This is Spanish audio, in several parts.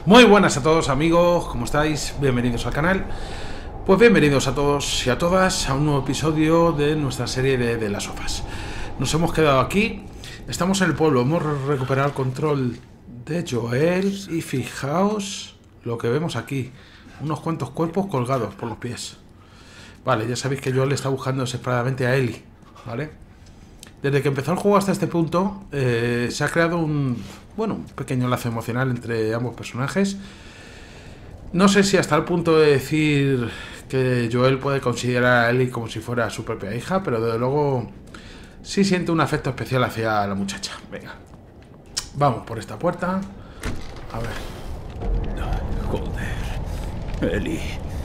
Muy buenas a todos amigos, ¿cómo estáis? Bienvenidos al canal. Pues bienvenidos a todos y a todas a un nuevo episodio de nuestra serie de las sofás. Nos hemos quedado aquí, estamos en el pueblo, hemos recuperado el control de Joel y fijaos lo que vemos aquí. Unos cuantos cuerpos colgados por los pies. Vale, ya sabéis que Joel está buscando desesperadamente a Ellie, ¿vale? Desde que empezó el juego hasta este punto, se ha creado un pequeño lazo emocional entre ambos personajes. No sé si hasta el punto de decir que Joel puede considerar a Ellie como si fuera su propia hija, pero desde luego sí siente un afecto especial hacia la muchacha. Venga, vamos por esta puerta. A ver. Joder, Ellie.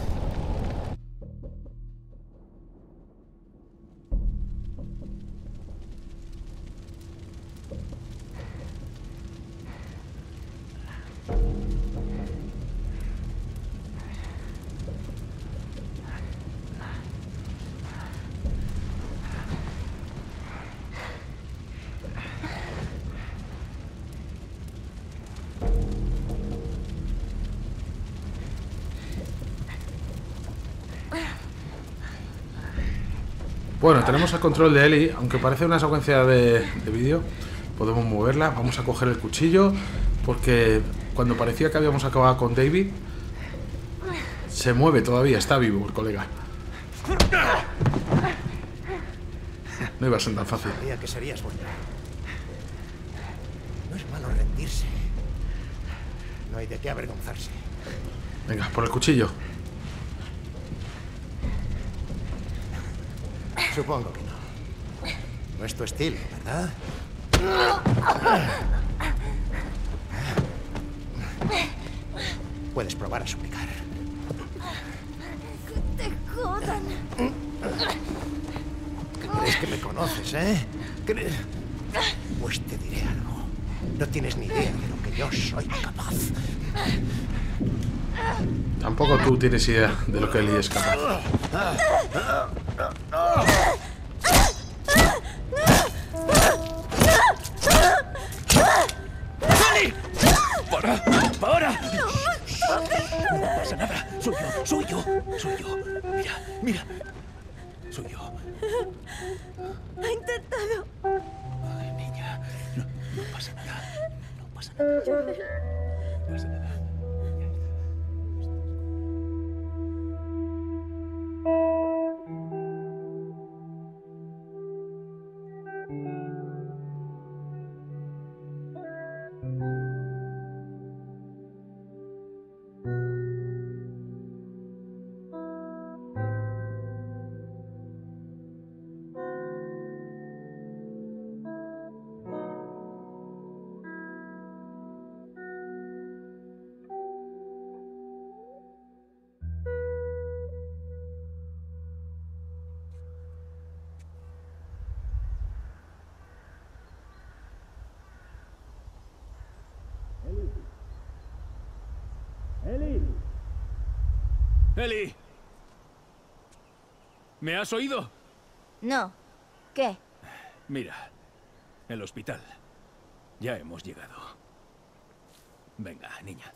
Bueno, tenemos el control de Ellie, aunque parece una secuencia de vídeo. Podemos moverla, vamos a coger el cuchillo, porque cuando parecía que habíamos acabado con David, se mueve todavía, está vivo el colega. No iba a ser tan fácil. Sabía que serías bueno. No es malo rendirse. No hay de qué avergonzarse. Venga, por el cuchillo. Supongo que no. No es tu estilo, ¿verdad? Puedes probar a suplicar. Que te jodan. ¿Crees que me conoces, eh? Pues te diré algo. No tienes ni idea de lo que yo soy capaz. Tampoco tú tienes idea de lo que Ellie es capaz. ¡Ellie! ¡Para! No pasa nada. Soy yo. Mira. Soy yo. Ha intentado. Ay, niña. No pasa nada. No pasa nada. Ellie. ¿Me has oído? No. ¿Qué? Mira, el hospital. Ya hemos llegado. Venga, niña.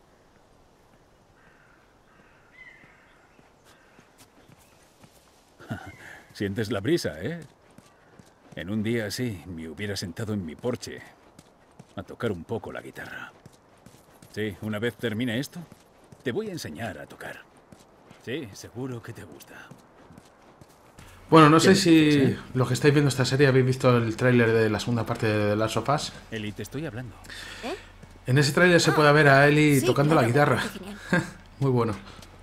Sientes la brisa, ¿eh? En un día así me hubiera sentado en mi porche a tocar un poco la guitarra. Sí, una vez termine esto, te voy a enseñar a tocar. Sí, seguro que te gusta. Bueno, no sé si los que estáis viendo esta serie habéis visto el tráiler de la segunda parte de The Last of Us. Ellie, te estoy hablando. ¿Eh? En ese tráiler se puede ver a Ellie Sí, tocando la claro, guitarra. qué genial. Muy bueno.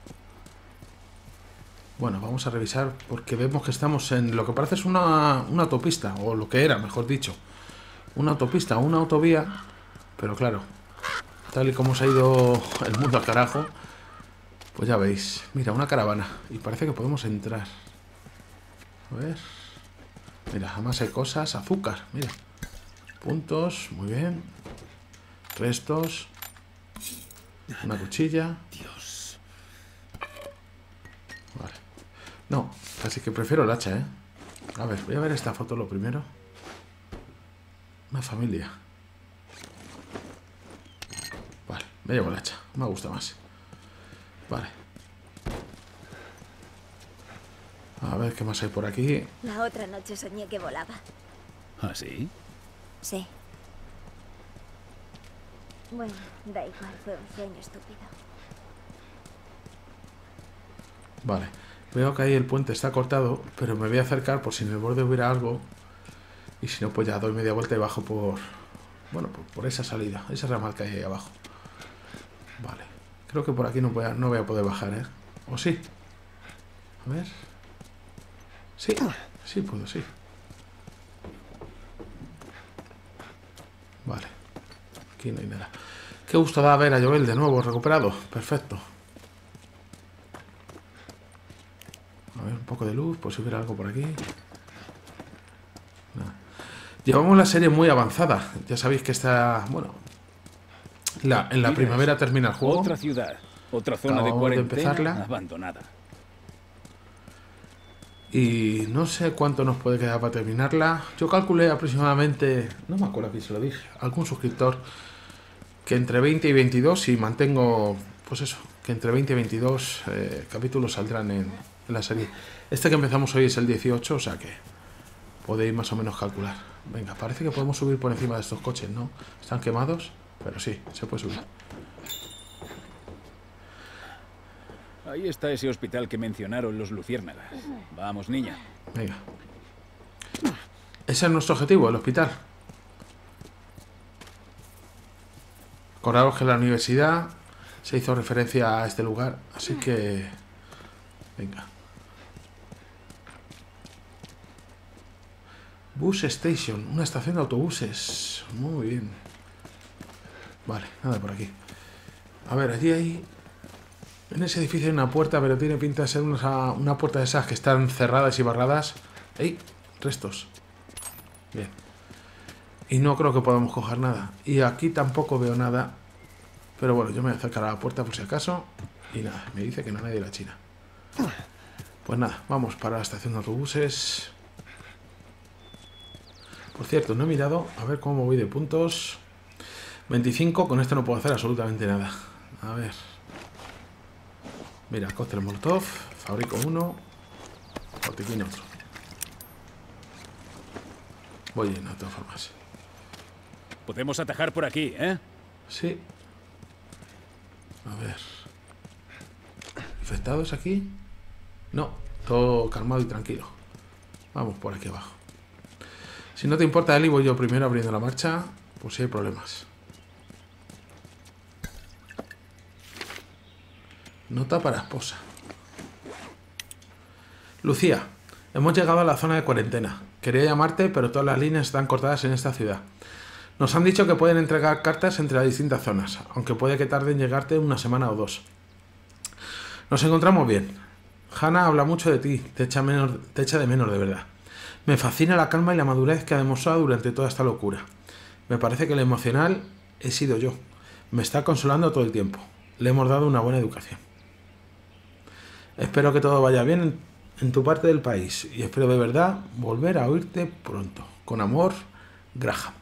Bueno, vamos a revisar porque vemos que estamos en lo que parece es una autopista, o lo que era, mejor dicho. Una autopista, una autovía, pero claro, tal y como se ha ido el mundo al carajo, pues ya veis. Mira, una caravana, y parece que podemos entrar. A ver. Mira, además hay cosas, azúcar, mira. Puntos, muy bien. Restos. Una cuchilla. Dios. Vale. No, casi que prefiero el hacha, ¿eh? A ver, voy a ver esta foto lo primero. Una familia. Vale, Me llevo el hacha. Me gusta más. Vale. A ver qué más hay por aquí. La otra noche soñé que volaba. ¿Ah, sí? Sí. Bueno, da igual, fue un sueño estúpido. Vale. Veo que ahí el puente está cortado, pero me voy a acercar por si en el borde hubiera algo. Y si no, pues ya doy media vuelta y bajo por... Bueno, por esa salida, esa ramal que hay ahí abajo. Vale. Creo que por aquí no voy a poder bajar, ¿eh? ¿O sí? A ver. Sí, sí puedo, sí. Vale. Aquí no hay nada. Qué gusto da ver a Joel de nuevo, recuperado. Perfecto. A ver, un poco de luz, por si hubiera algo por aquí. Nada. Llevamos la serie muy avanzada. Ya sabéis que está... Bueno... en la Mira primavera eso. termina el juego. Otra ciudad, otra zona de Acabamos de cuarentena empezarla. abandonada. Y no sé cuánto nos puede quedar para terminarla. Yo calculé aproximadamente, no me acuerdo a quién se lo dije, algún suscriptor, que entre 20 y 22, si mantengo, pues eso, que entre 20 y 22 capítulos saldrán en la serie. Este que empezamos hoy es el 18, o sea que podéis más o menos calcular. Venga, parece que podemos subir por encima de estos coches, ¿no? Están quemados, pero sí, se puede subir. Ahí está ese hospital que mencionaron los luciérnagas. Vamos, niña. Venga. Ese es nuestro objetivo, el hospital. Acordaos que en la universidad se hizo referencia a este lugar, así que... Venga. Bus Station, una estación de autobuses. Muy bien. Vale, nada por aquí. A ver, allí hay... En ese edificio hay una puerta, pero tiene pinta de ser una puerta de esas que están cerradas y barradas. ¡Ey! Restos. Bien. Y no creo que podamos coger nada. Y aquí tampoco veo nada. Pero bueno, yo me voy a acercar a la puerta por si acaso. Y nada, me dice que no hay nadie de la China. Pues nada, vamos para la estación de autobuses. Por cierto, no he mirado a ver cómo voy de puntos. 25, con esto no puedo hacer absolutamente nada. A ver. Mira, cóctel molotov, fabrico uno, botiquín otro. Voy lleno de todas formas. Podemos atajar por aquí, ¿eh? Sí. A ver. ¿Infectados aquí? No, todo calmado y tranquilo. Vamos por aquí abajo. Si no te importa, Eli, voy yo primero abriendo la marcha, por si hay problemas. Nota para esposa. Lucía, hemos llegado a la zona de cuarentena. Quería llamarte, pero todas las líneas están cortadas en esta ciudad. Nos han dicho que pueden entregar cartas entre las distintas zonas, aunque puede que tarde en llegarte una semana o dos. Nos encontramos bien. Hannah habla mucho de ti, te echa de menos de verdad. Me fascina la calma y la madurez que ha demostrado durante toda esta locura. Me parece que el emocional he sido yo. Me está consolando todo el tiempo. Le hemos dado una buena educación. Espero que todo vaya bien en tu parte del país y espero de verdad volver a oírte pronto. Con amor, Graham.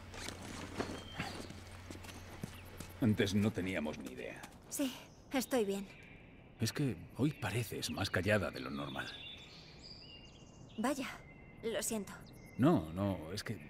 Antes no teníamos ni idea. Sí, estoy bien. Es que hoy pareces más callada de lo normal. Vaya, lo siento. No, es que...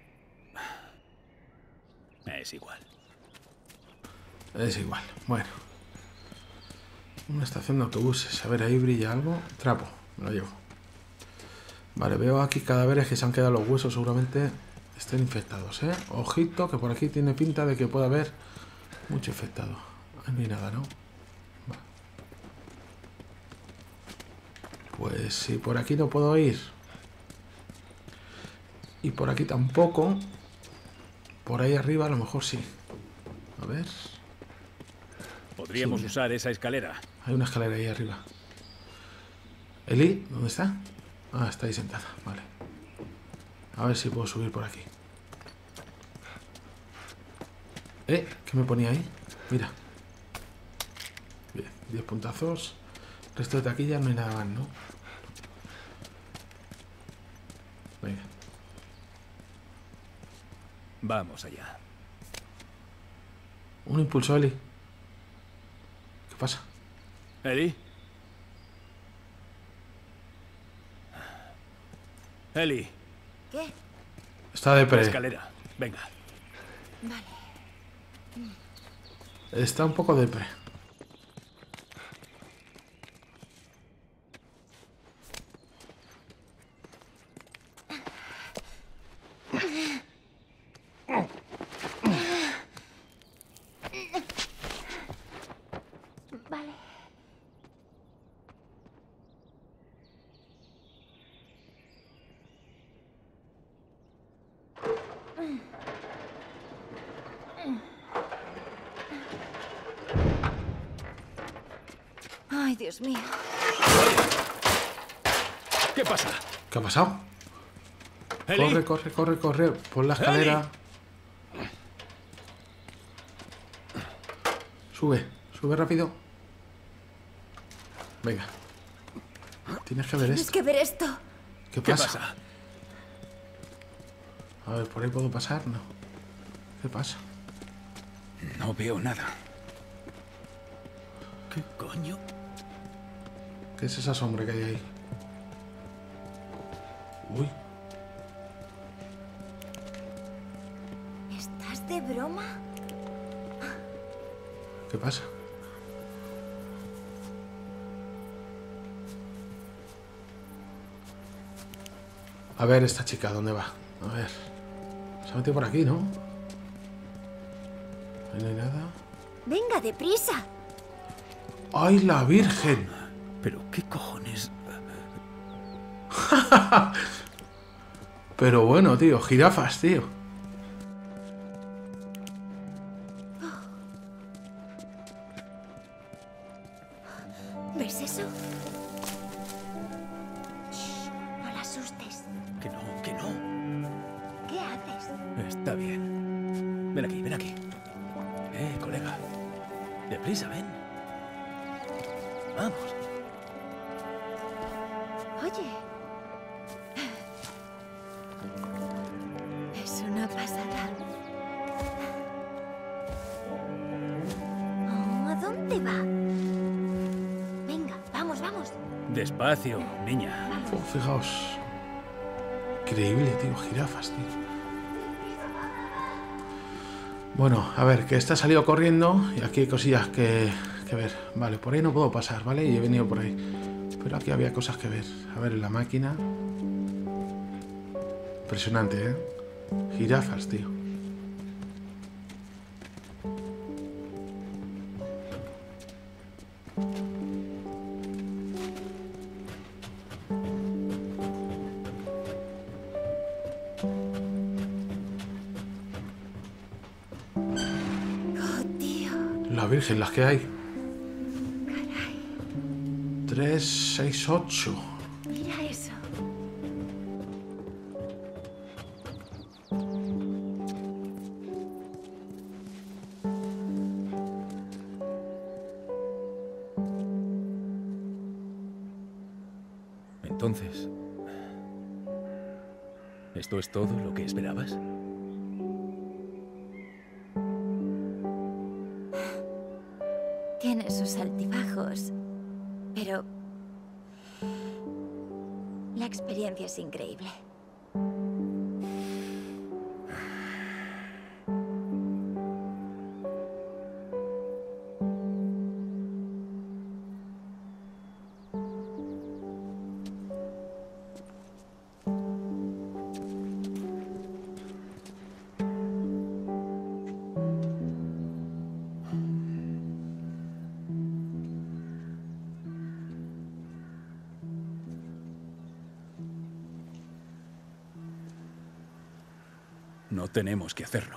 Es igual. Es igual. Bueno. Una estación de autobuses. A ver, ahí brilla algo. Trapo. Me lo llevo. Vale, veo aquí cadáveres que se han quedado los huesos. Seguramente estén infectados, ¿eh? Ojito, que por aquí tiene pinta de que puede haber mucho infectado. Ahí no hay nada, ¿no? Vale. Pues si por aquí no puedo ir. Y por aquí tampoco. Por ahí arriba a lo mejor sí. A ver. Podríamos Sí, usar esa escalera. Hay una escalera ahí arriba. Eli, ¿dónde está? Ah, está ahí sentada. Vale. A ver si puedo subir por aquí. ¿Qué me ponía ahí? Mira. Bien, 10 puntazos. Resto de taquillas no hay nada más, ¿no? Venga. Vamos allá. Un impulso, Eli. pasa? ¿Eli? Eli, ¿Qué? Está de la pre. escalera. Venga. Vale. Está un poco de pre. Vale. Ay, Dios mío. ¿Qué pasa? ¿Qué ha pasado? ¿Eli? Corre, corre, corre, corre. Por la escalera. Sube, sube rápido. Venga. Tienes que ver Tienes esto. que ver esto. ¿Qué ¿Qué pasa? pasa? A ver, ¿por ahí puedo pasar? No. ¿Qué pasa? No veo nada. ¿Qué coño? ¿Qué es esa sombra que hay ahí? Uy, ¿Estás de broma? ¿qué pasa? A ver, esta chica, ¿dónde va? A ver. Se ha metido por aquí, ¿no? Ahí no hay nada. Venga, deprisa. ¡Ay, la Virgen! ¿Pero qué cojones? Pero bueno, tío, jirafas, tío. ¿Ves eso? Shh, no la asustes. Que no, que no. ¿Qué haces? Está bien. Ven aquí, ven aquí. Colega. Deprisa, ven. Vamos. Oye. Es una pasada. Oh, ¿a dónde va? Venga, vamos, vamos. Despacio, niña. Oh, fijaos. Increíble, tío, jirafas, tío. Bueno, a ver, que esta ha salido corriendo y aquí hay cosillas que ver. Vale, por ahí no puedo pasar, ¿vale? Y he venido por ahí. Pero aquí había cosas que ver. A ver, en la máquina. Impresionante, ¿eh? Jirafas, tío. Oh, tío. La Virgen, las que hay. Caray. 3, 6, 8. Mira eso. Entonces, ¿esto es todo lo que esperabas? Tiene sus altibajos, pero la experiencia es increíble. No tenemos que hacerlo.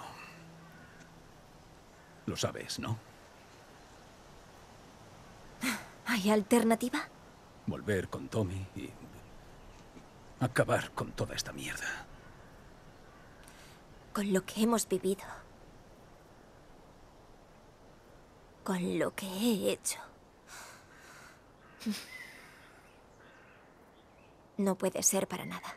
Lo sabes, ¿no? ¿Hay alternativa? Volver con Tommy y acabar con toda esta mierda. Con lo que hemos vivido. Con lo que he hecho. No puede ser para nada.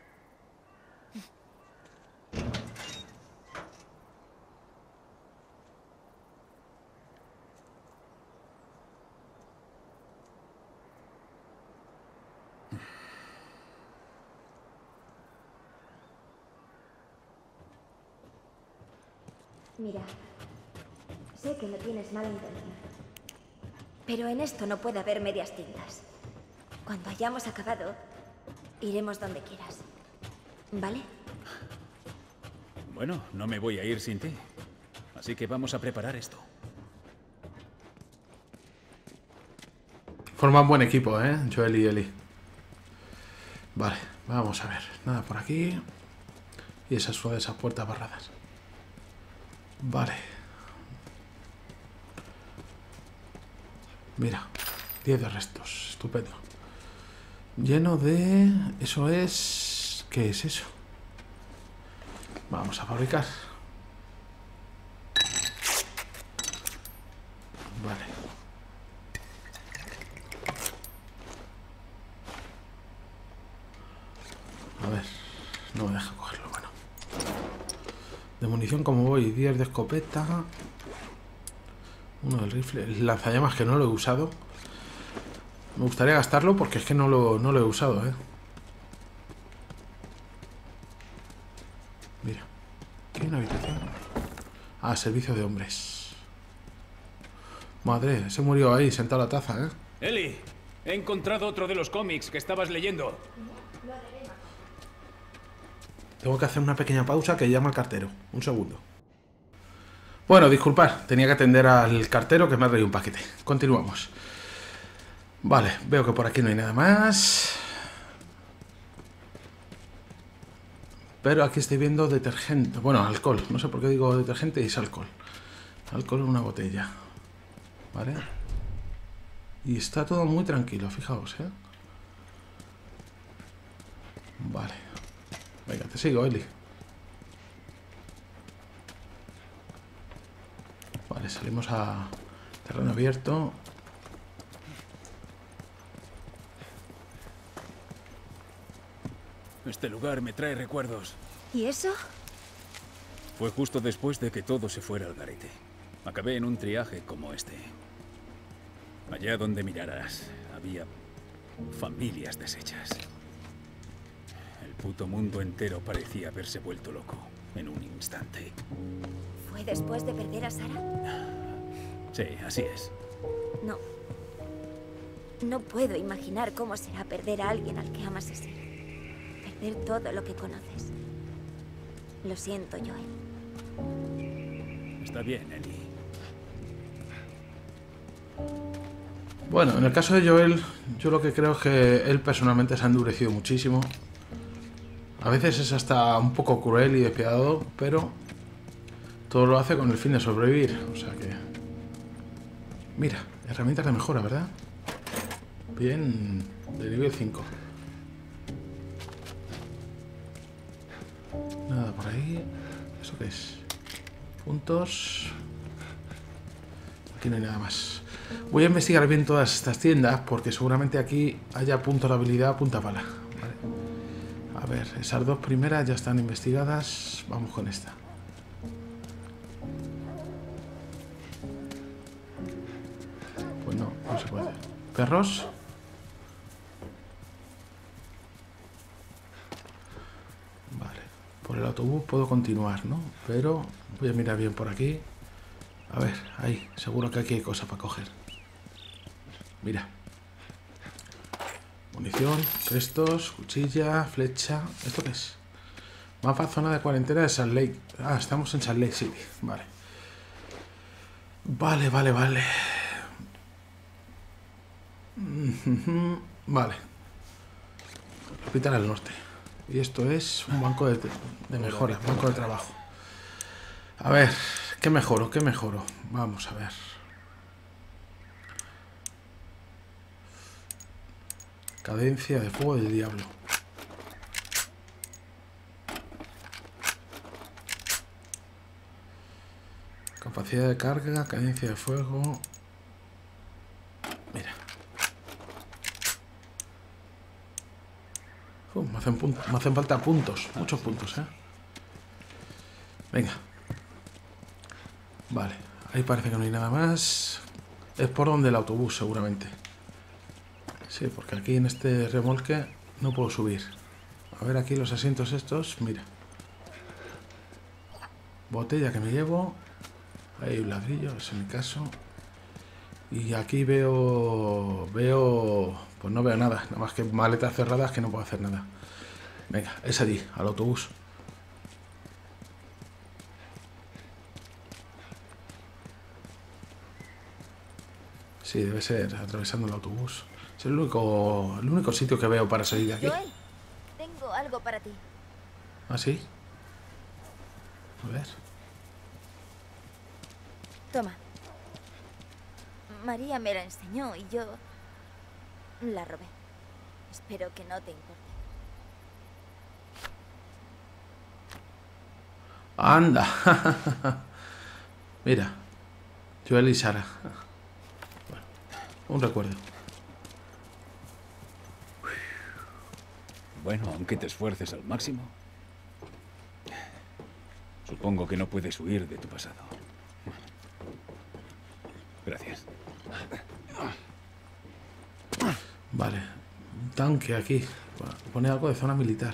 Mira, sé que no tienes mala intención, pero en esto no puede haber medias tintas. Cuando hayamos acabado, iremos donde quieras, ¿vale? Bueno, no me voy a ir sin ti. Así que vamos a preparar esto. Forman buen equipo, ¿eh? Joel y Ellie. Vale, vamos a ver. Nada por aquí. Y esas puertas barradas. Vale. Mira, 10 de restos. Estupendo. Lleno de... Eso es... ¿Qué es eso? Vamos a fabricar. Vale. A ver. No me deja cogerlo, bueno. De munición como voy, 10 de escopeta. Uno del rifle. El lanzallamas que no lo he usado. Me gustaría gastarlo porque es que no lo he usado, ¿eh? Mira. Aquí hay una habitación. Ah, servicio de hombres. Madre, se murió ahí, sentado a la taza, ¿eh? Ellie, he encontrado otro de los cómics que estabas leyendo. Tengo que hacer una pequeña pausa que llama al cartero. Un segundo. Bueno, disculpad, tenía que atender al cartero que me ha traído un paquete. Continuamos. Vale, veo que por aquí no hay nada más. Pero aquí estoy viendo detergente. Bueno, alcohol. No sé por qué digo detergente y es alcohol. Alcohol en una botella. Vale. Y está todo muy tranquilo, fijaos, ¿eh? Vale. Venga, te sigo, Eli. Vale, salimos a terreno abierto. Este lugar me trae recuerdos. ¿Y eso? Fue justo después de que todo se fuera al garete. Acabé en un triaje como este. Allá donde miraras, había familias deshechas. El puto mundo entero parecía haberse vuelto loco en un instante. ¿Fue después de perder a Sara? Sí, así es. No. No puedo imaginar cómo será perder a alguien al que amas así. Perder todo lo que conoces. Lo siento, Joel. Está bien, Ellie. Bueno, en el caso de Joel, yo lo que creo es que él personalmente se ha endurecido muchísimo. A veces es hasta un poco cruel y despiadado, pero todo lo hace con el fin de sobrevivir. O sea que... Mira, herramientas de mejora, ¿verdad? Bien, de nivel 5. Nada por ahí. ¿Eso qué es? Puntos. Aquí no hay nada más. Voy a investigar bien todas estas tiendas porque seguramente aquí haya puntos de habilidad punta pala. Vale. A ver, esas dos primeras ya están investigadas. Vamos con esta. Pues no, no se puede. Perros. Vale. Por el autobús puedo continuar, ¿no? Pero voy a mirar bien por aquí. A ver, ahí. Seguro que aquí hay cosas para coger. Mira. Munición, restos, cuchilla, flecha. ¿Esto qué es? Mapa zona de cuarentena de Salt Lake. Ah, estamos en Salt Lake City. Vale. Vale, vale, vale. Vale. Hospital al norte. Y esto es un banco de mejora, banco de trabajo. A ver, ¿qué mejoro? ¿Qué mejoro? Vamos a ver. Cadencia de fuego del diablo. Capacidad de carga, cadencia de fuego. Mira. Me hacen falta puntos, muchos puntos, ¿eh? Venga. Vale, ahí parece que no hay nada más. Es por donde el autobús, seguramente. Sí, porque aquí en este remolque no puedo subir. A ver aquí los asientos estos, mira. Botella que me llevo. Hay un ladrillo, es en mi caso. Y aquí veo... Pues no veo nada. Nada más que maletas cerradas que no puedo hacer nada. Venga, es allí, al autobús. Sí, debe ser atravesando el autobús. Es el único sitio que veo para salir de aquí. Joel, tengo algo para ti. ¿Ah, sí? A ver. Toma. María me la enseñó y yo la robé. Espero que no te importe. ¡Anda! Mira. Joel y Sara. Bueno, un recuerdo. Bueno, aunque te esfuerces al máximo, supongo que no puedes huir de tu pasado. Gracias. Vale. Un tanque aquí. Pone algo de zona militar.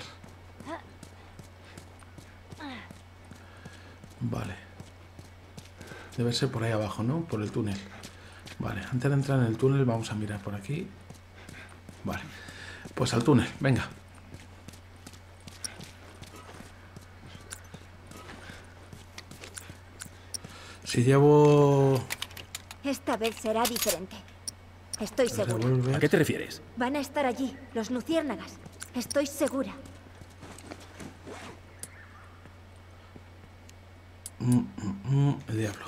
Vale. Debe ser por ahí abajo, ¿no? Por el túnel. Vale, antes de entrar en el túnel vamos a mirar por aquí. Vale. Pues al túnel, venga. Si llevo... Esta vez será diferente. Estoy segura. revólver... ¿A qué te refieres? Van a estar allí, los luciérnagas. Estoy segura. El diablo.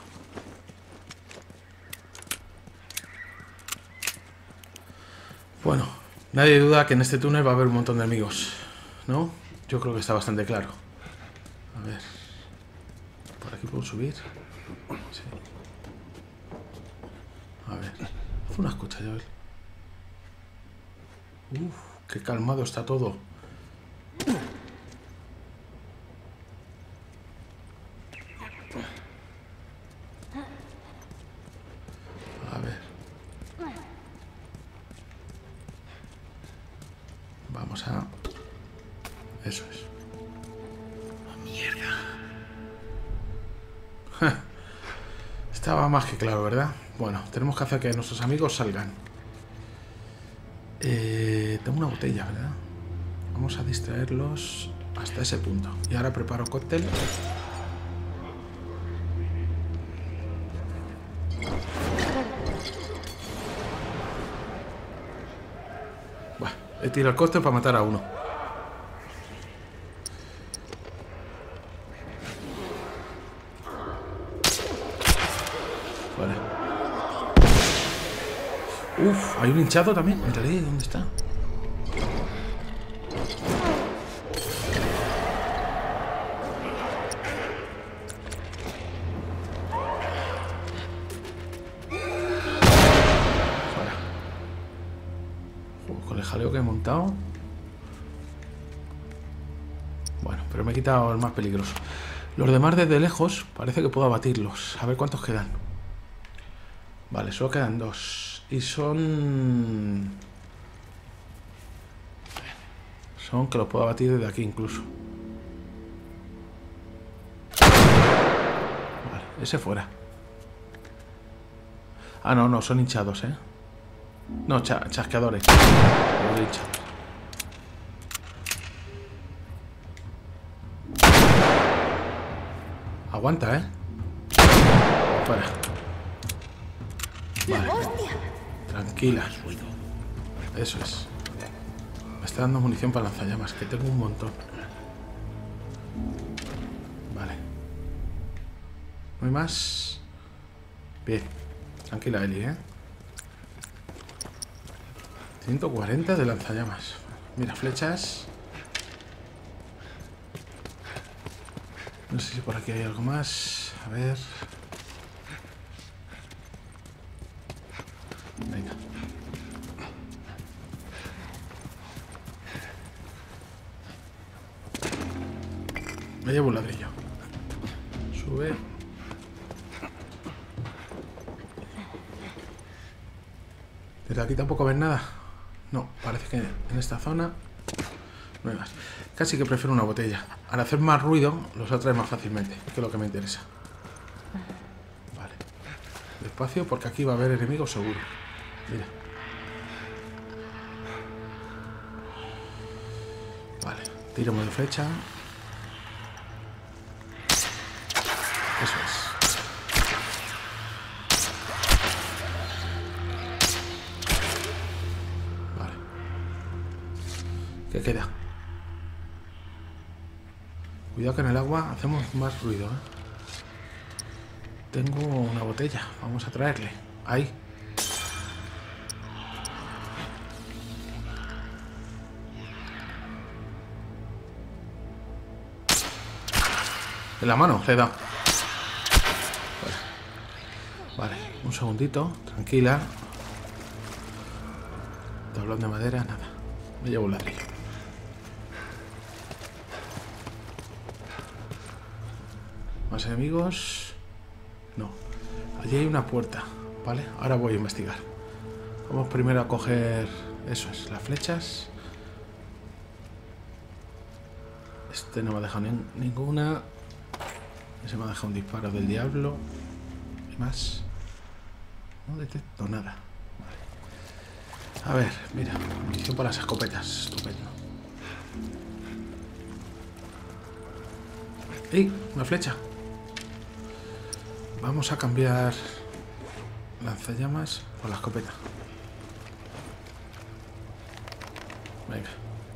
Bueno, nadie duda que en este túnel va a haber un montón de enemigos, ¿no? Yo creo que está bastante claro. A ver. ¿Por aquí puedo subir? Sí. A ver. Haz una escucha, Joel. Uf, qué calmado está todo. A ver. Vamos a... Eso es. ¡Mierda! Estaba más que claro, ¿verdad? Bueno, tenemos que hacer que nuestros amigos salgan. Tengo una botella, ¿verdad? Vamos a distraerlos hasta ese punto. Y ahora preparo cóctel. Bueno, he tirado el cóctel para matar a uno. Vale. Uf, hay un hinchado también. Entraré, ¿dónde está? Fuera. Con el jaleo que he montado. Bueno, pero me he quitado el más peligroso. Los demás desde lejos parece que puedo abatirlos. A ver cuántos quedan. Vale, solo quedan dos. Y son que los puedo abatir desde aquí incluso. Vale, ese fuera. Ah, no, son hinchados, ¿eh? No, chasqueadores. Los hinchados. Aguanta, ¿eh? Fuera. Vale. Tranquila. Eso es. Me está dando munición para lanzallamas, que tengo un montón. Vale. ¿No hay más? Bien. Tranquila, Eli, ¿eh? 140 de lanzallamas. Mira, flechas. No sé si por aquí hay algo más. A ver... Venga. Me llevo un ladrillo. Sube. Desde aquí tampoco ves nada. No, parece que en esta zona no hay más. Casi que prefiero una botella. Al hacer más ruido los atrae más fácilmente, que es lo que me interesa. despacio porque aquí va a haber enemigos seguro. Mira. Vale, tiro de flecha. Eso es. Vale. ¿Qué queda? Cuidado que en el agua hacemos más ruido, ¿eh? Tengo una botella. Vamos a traerle. Ahí. En la mano le he dado. Vale, un segundito. Tranquila. Tablón de madera, nada. Me llevo un ladrillo. ¿Más enemigos? No. Allí hay una puerta, ¿vale? Ahora voy a investigar. Vamos primero a coger... Eso es, las flechas. Este no me ha dejado ninguna. Ese me ha dejado un disparo del diablo. ¿Y más? No detecto nada. Vale. A ver, mira. Munición para las escopetas. Estupendo. ¡Ey! Una flecha. Vamos a cambiar lanzallamas por la escopeta. Venga.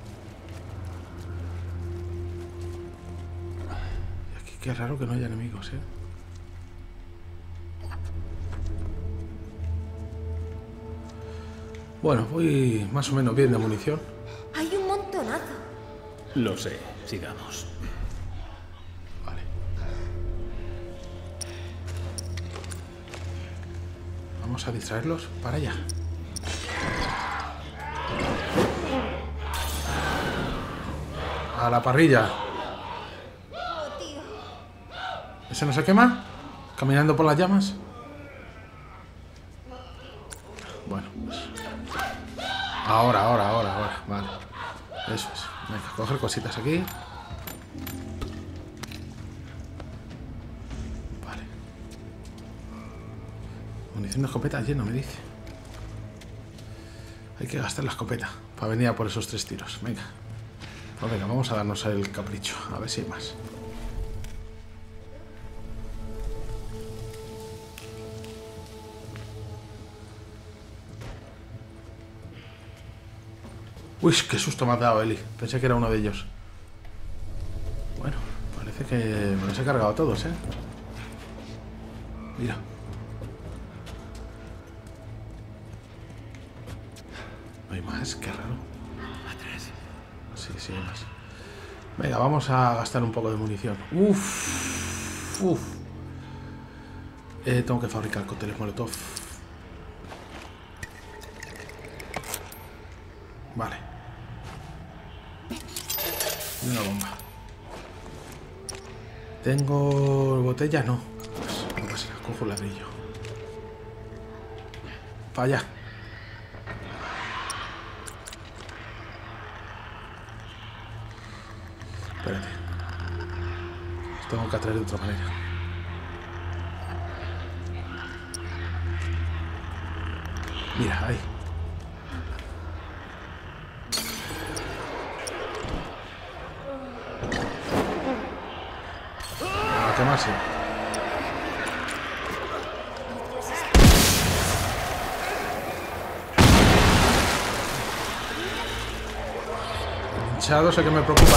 Y aquí qué raro que no haya enemigos, ¿eh? Bueno, voy más o menos bien de munición. Hay un montonazo. Lo sé, sigamos. Vale. Vamos a distraerlos para allá. A la parrilla. Oh, tío. ¿Ese no se quema? ¿Caminando por las llamas? Bueno, pues... Ahora. Vale. Eso es. Venga, coger cositas aquí. Vale. Munición de escopeta lleno, me dice. Hay que gastar la escopeta para venir a por esos 3 tiros. Venga. Pues venga, vamos a darnos el capricho. A ver si hay más. Uy, qué susto me ha dado, Eli. Pensé que era uno de ellos. Bueno, parece que me los he cargado a todos, ¿eh? Mira. ¿No hay más? Qué raro. Sí, hay más. Venga, vamos a gastar un poco de munición. Uf. Tengo que fabricar cócteles Molotov. Vale. Y una bomba. ¿Tengo botella? No. Pues no pasa nada, cojo un ladrillo. Para allá. Espérate. Los tengo que atraer de otra manera. Mira, ahí. A quemarse. El hinchado es el que me preocupa.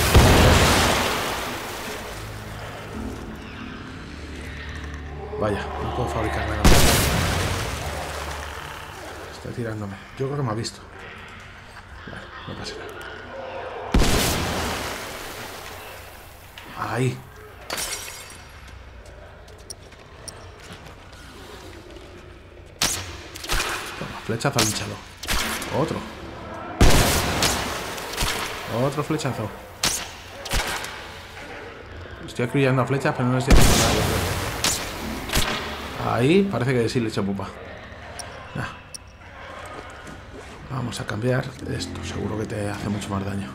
Vaya, no puedo fabricar nada más. Está tirándome. Yo creo que me ha visto. Vale, no pasa nada. Ahí. Toma, flechazo al hinchado. Otro flechazo. Estoy acribillando a flechas, pero no estoy haciendo nada. Ahí parece que sí le he hecho pupa. Nah. Vamos a cambiar esto. Seguro que te hace mucho más daño.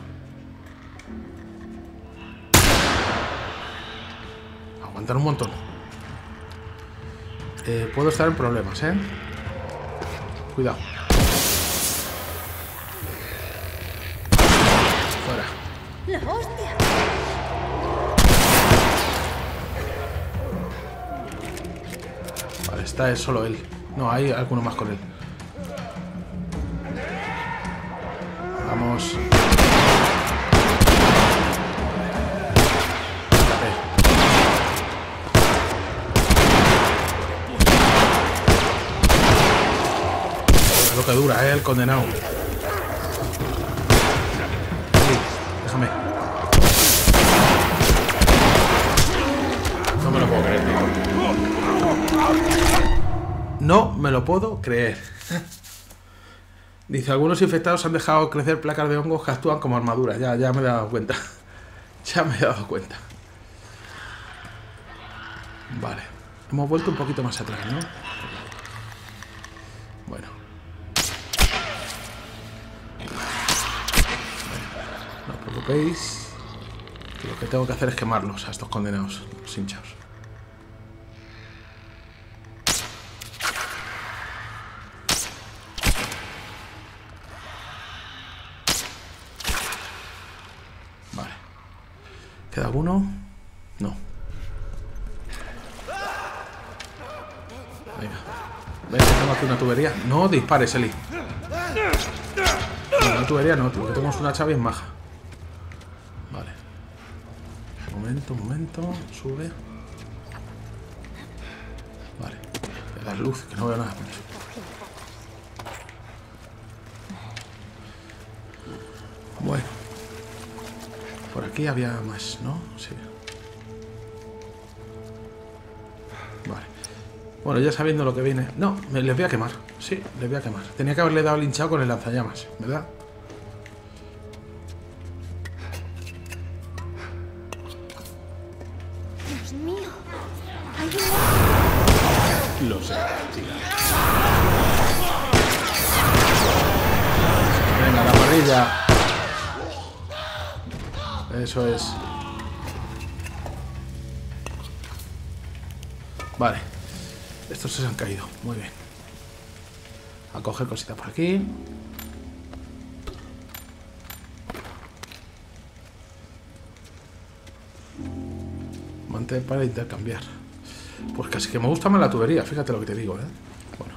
Aguantar un montón. puedo estar en problemas, ¿eh? Cuidado. Fuera. ¡La hostia! Vale, está solo él. No, hay alguno más con él. Vamos. Lo que dura, el condenado. Sí, déjame. No me lo puedo creer, tío. No me lo puedo creer. Dice, algunos infectados han dejado crecer placas de hongos que actúan como armadura. Ya me he dado cuenta. Ya me he dado cuenta. Vale. Hemos vuelto un poquito más atrás, ¿no? Bueno. No os preocupéis. Lo que tengo que hacer es quemarlos a estos condenados, los hinchados. Vale. ¿Queda alguno? No. Venga. Venga, tengo aquí una tubería. No dispares, Eli. No, una tubería no, tío. Que tenemos una hacha bien maja. Vale. Un momento. Sube. Vale. Le das luz, que no veo nada. Bueno. Por aquí había más, ¿no? Sí. Vale. Bueno, ya sabiendo lo que viene... No, les voy a quemar. Sí, les voy a quemar. Tenía que haberle dado el hinchado con el lanzallamas, ¿verdad? Dios mío. Hay un... Lo sé, chica. Venga, la parrilla. Eso es. Vale. Estos se han caído. Muy bien. A coger cositas por aquí. Mantén para intercambiar. Pues casi que me gusta más la tubería. Fíjate lo que te digo, ¿eh? Bueno.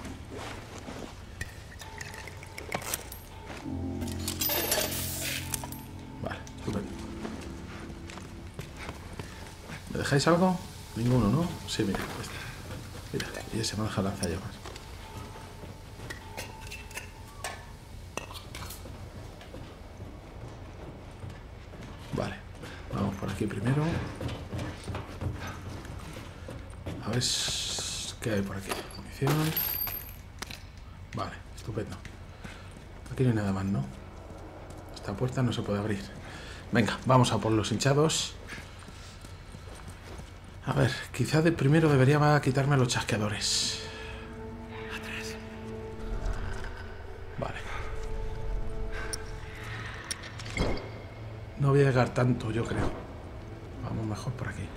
Vale, estupendo. ¿Me dejáis algo? Ninguno, ¿no? Sí, mira. Mira, y ese me deja lanzallamas. Vale, vamos por aquí primero. A ver qué hay por aquí. Munición. Vale, estupendo. Aquí no hay nada más, ¿no? Esta puerta no se puede abrir. Venga, vamos a por los hinchados. A ver, quizá de primero debería quitarme los chasqueadores. Vale. No voy a llegar tanto, yo creo. Vamos mejor por aquí.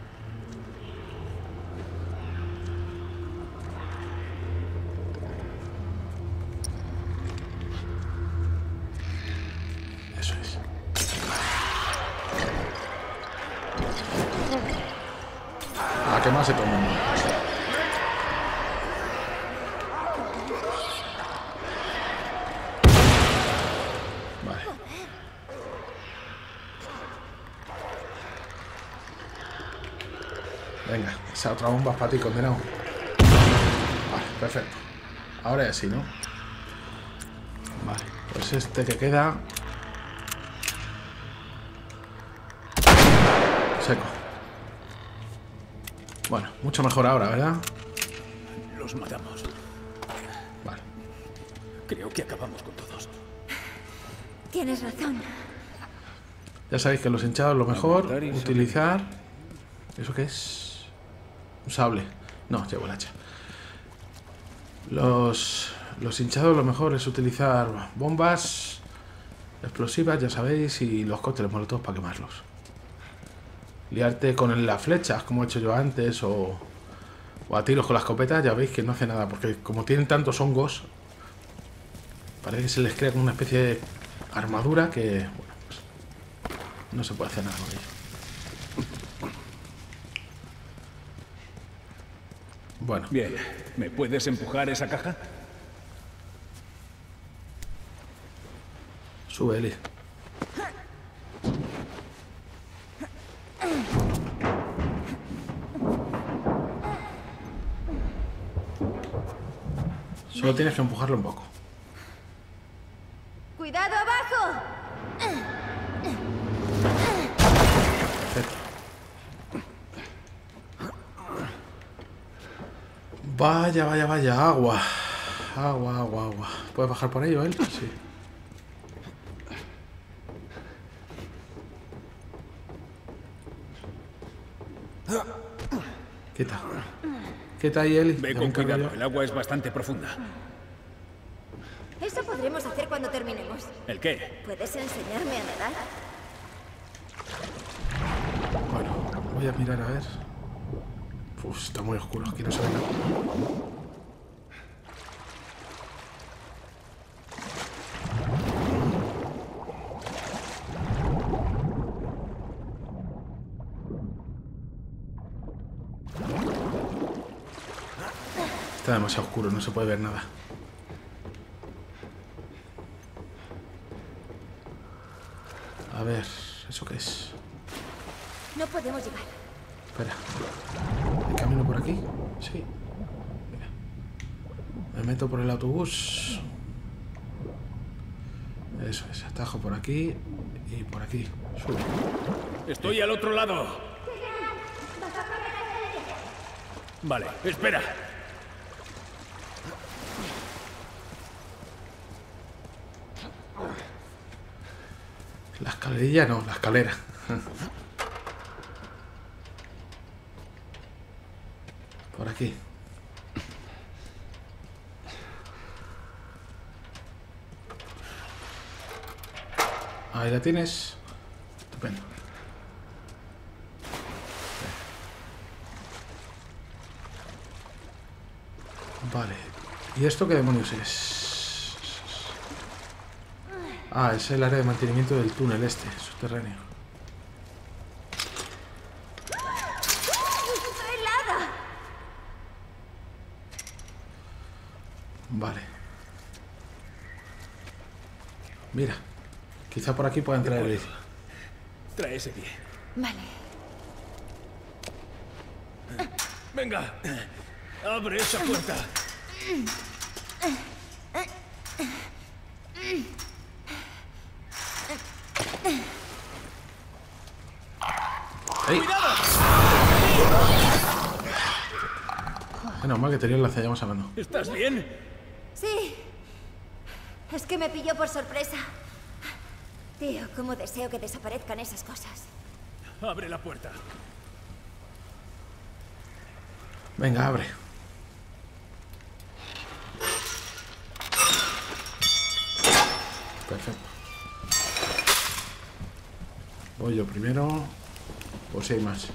Eso es. A qué más se toma. Vale. Venga, esa otra bomba es para ti, condenado. Vale, perfecto. Ahora ya sí, ¿no? Vale, pues este que queda... Seco. Bueno, mucho mejor ahora, ¿verdad? Los matamos. Vale. Creo que acabamos con todos. Tienes razón. Ya sabéis que los hinchados lo mejor, Aguantar y utilizar... ¿Eso qué es? Un sable. No, llevo el hacha. Los hinchados lo mejor es utilizar bombas explosivas, ya sabéis, y los cócteles molotov para quemarlos. Liarte con las flechas, como he hecho yo antes, o O a tiros con la escopeta, ya veis que no hace nada. Porque como tienen tantos hongos, parece que se les crea como una especie de armadura que, bueno, pues, no se puede hacer nada con ello. Bueno. Bien. ¿Me puedes empujar esa caja? Sube, Eli. Solo tienes que empujarlo un poco. ¡Cuidado abajo! Perfecto. Vaya, vaya, vaya, agua. Agua, agua, agua. ¿Puedes bajar por ello, él? Sí. Quita. Quita ahí, Eli. Ve Ya con me encargo cuidado, yo. el agua es bastante profunda. Eso podremos hacer cuando terminemos. ¿El qué? ¿Puedes enseñarme a nadar? Bueno, voy a mirar a ver. Uf, está muy oscuro, aquí no se ve nada. Está demasiado oscuro, no se puede ver nada. A ver, ¿eso qué es? No podemos llegar. Espera. ¿Hay camino por aquí? Sí. Mira. Me meto por el autobús. Eso es, atajo por aquí y por aquí. Sube. Estoy al otro lado. Vale, espera. La escalerilla no, la escalera. Por aquí. Ahí la tienes. Estupendo. Vale. ¿Y esto qué demonios es? Ah, es el área de mantenimiento del túnel este, subterráneo. ¡Helada! Vale. Mira. Quizá por aquí pueda entrar el... Trae ese pie. Vale. Venga. Abre esa puerta. ¡Ey! Menos mal que tenía el lanzallamas a mano. ¿Estás bien? Sí. Es que me pilló por sorpresa. Tío, cómo deseo que desaparezcan esas cosas. Abre la puerta. Venga, abre. Perfecto. Voy yo primero. Por si hay más.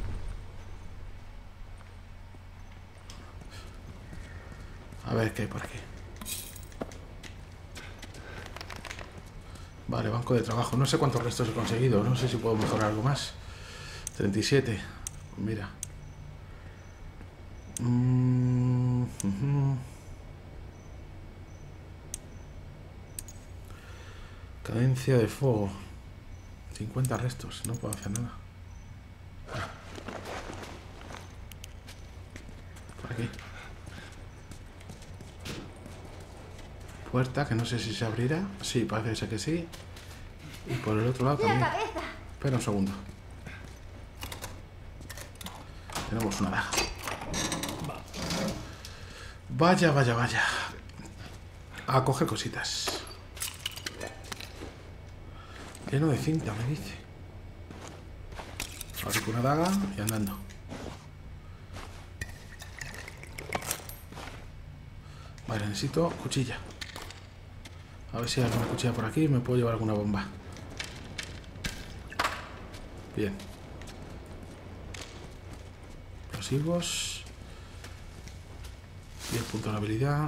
A ver qué hay por aquí. Vale, banco de trabajo. No sé cuántos restos he conseguido. No sé si puedo mejorar algo más. 37. Mira. Cadencia de fuego. 50 restos. No puedo hacer nada. Por aquí. Puerta, que no sé si se abrirá. Sí, parece ser que sí. Y por el otro lado ¡La también. cabeza! Espera un segundo. Tenemos una daga. Vaya, vaya, vaya. A coger cositas. Lleno de cinta, me dice. Ahora con una daga y andando. Vale, necesito cuchilla. A ver si hay alguna cuchilla por aquí y me puedo llevar alguna bomba. Bien. Los higos. 10 puntos de habilidad.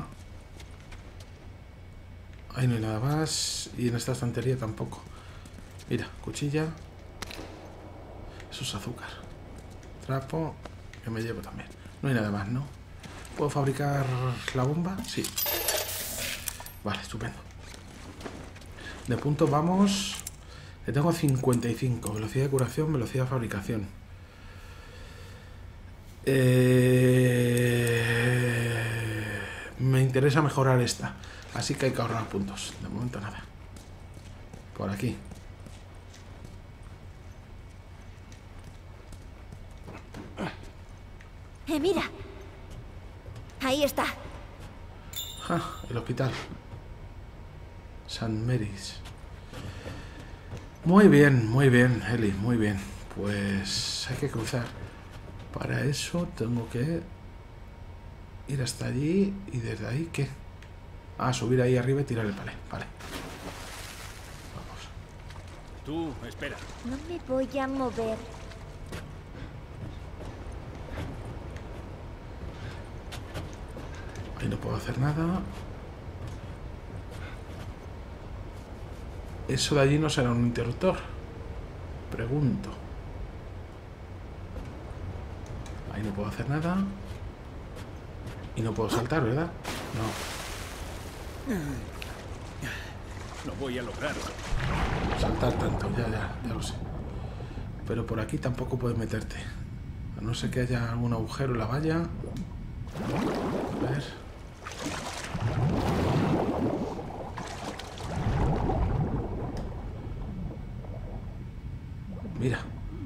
Ahí no hay nada más. Y en esta estantería tampoco. Mira, cuchilla. Eso es azúcar. Trapo. Que me llevo también. No hay nada más, ¿no? ¿Puedo fabricar la bomba? Sí. Vale, estupendo. De puntos vamos... Le tengo 55. Velocidad de curación, velocidad de fabricación. Me interesa mejorar esta. Así que hay que ahorrar puntos. De momento nada. Por aquí. Mira. Ahí está. El hospital. St. Mary's. Muy bien, Eli, muy bien. Pues hay que cruzar. Para eso tengo que ir hasta allí y desde ahí, ¿qué? Ah, subir ahí arriba y tirar el palé. Vale. Vamos. Tú, espera. No me voy a mover. Ahí no puedo hacer nada. ¿Eso de allí no será un interruptor? Pregunto. Ahí no puedo hacer nada. Y no puedo saltar, ¿verdad? No. No voy a lograrlo. Saltar tanto, ya lo sé. Pero por aquí tampoco puedes meterte. A no ser que haya algún agujero en la valla. A ver. Mira.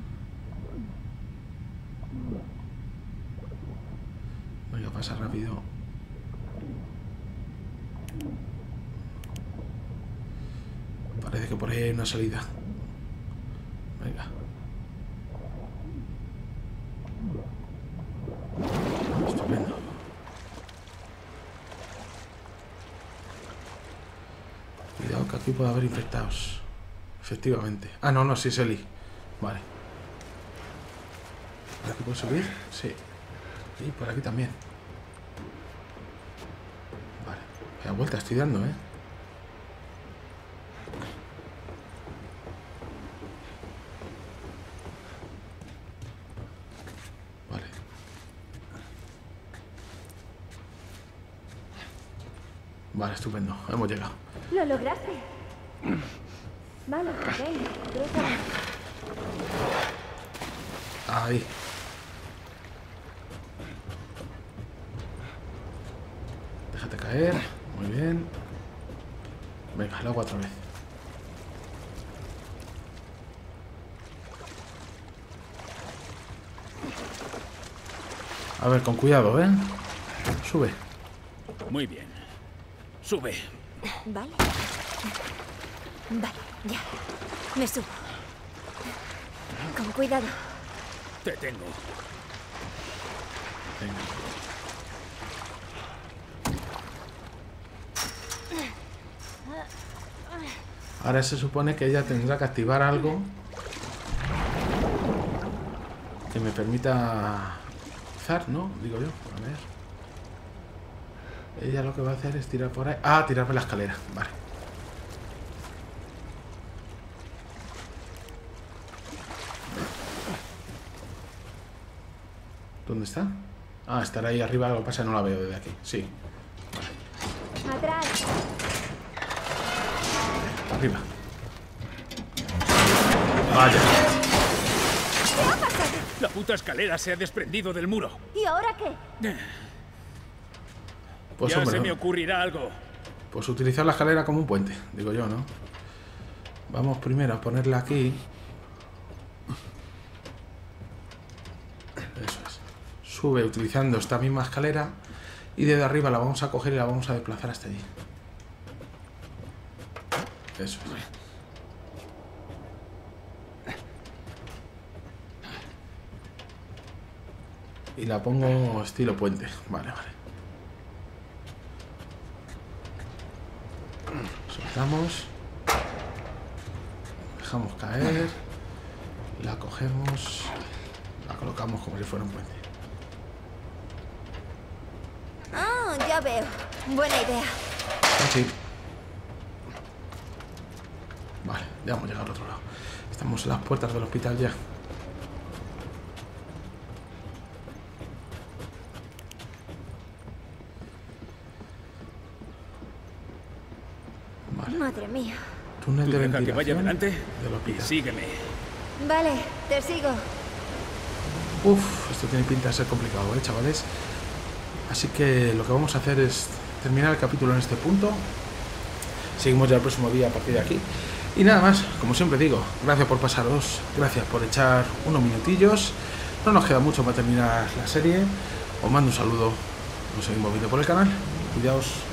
Venga, pasa rápido. Parece que por ahí hay una salida. Venga. Estupendo. Cuidado que aquí puede haber infectados. Efectivamente. Ah, no, sí es Eli. Vale. ¿Por aquí puedo subir? Sí. Y por aquí también. Vale. Vaya vuelta estoy dando, ¿eh? Vale. Vale, estupendo. Hemos llegado. Lo lograste. Vale, ven, cruzamos. Ahí. Déjate caer. Muy bien. Venga, el agua otra vez. A ver, con cuidado, ¿eh? Sube. Muy bien. Sube. Vale. Vale, ya. Me subo. Con cuidado. Te tengo. Venga. Ahora se supone que ella tendrá que activar algo que me permita cruzar, ¿no? Digo yo. A ver. Ella lo que va a hacer es tirar por ahí. Ah, tirarme la escalera. Vale. ¿Dónde está? Ah, estará ahí arriba, lo que pasa no la veo desde aquí. Sí. Vale. Atrás. Arriba. Vaya. ¿Qué ha pasado? La puta escalera se ha desprendido del muro. ¿Y ahora qué? Pues Ya hombre, se me ocurrirá algo. pues utilizar la escalera como un puente, digo yo, ¿no? Vamos primero a ponerla aquí. Eso es. Sube utilizando esta misma escalera y desde arriba la vamos a coger y la vamos a desplazar hasta allí. Eso es. Y la pongo estilo puente. Vale, vale. Soltamos. Dejamos caer. La cogemos. La colocamos como si fuera un puente. Oh, ya veo. Buena idea. Sí. Vale, ya hemos llegado al otro lado. Estamos en las puertas del hospital ya. Vale. Madre mía. Túnel Tú de deja que vaya ventilación delante del y hospital. sígueme. Vale, te sigo. Uf, esto tiene pinta de ser complicado, chavales. Así que lo que vamos a hacer es terminar el capítulo en este punto. Seguimos ya el próximo día a partir de aquí. Y nada más, como siempre digo, gracias por pasaros, gracias por echar unos minutillos. No nos queda mucho para terminar la serie. Os mando un saludo, nos seguimos viendo por el canal. Cuidaos.